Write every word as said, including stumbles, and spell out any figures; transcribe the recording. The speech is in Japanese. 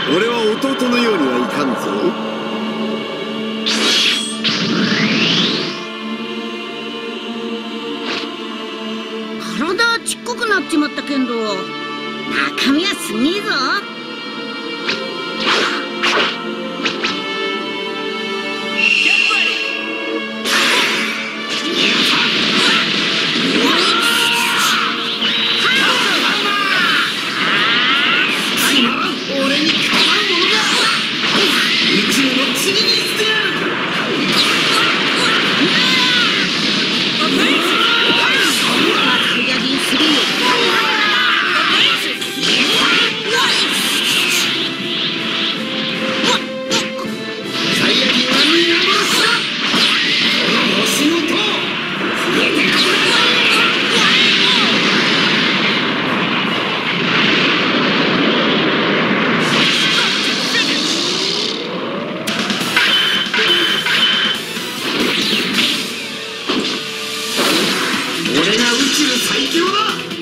俺は弟のようにはいかんぞ。 体ちっこくなっちまったけんど中身はすげえぞ。俺が宇宙最強だ。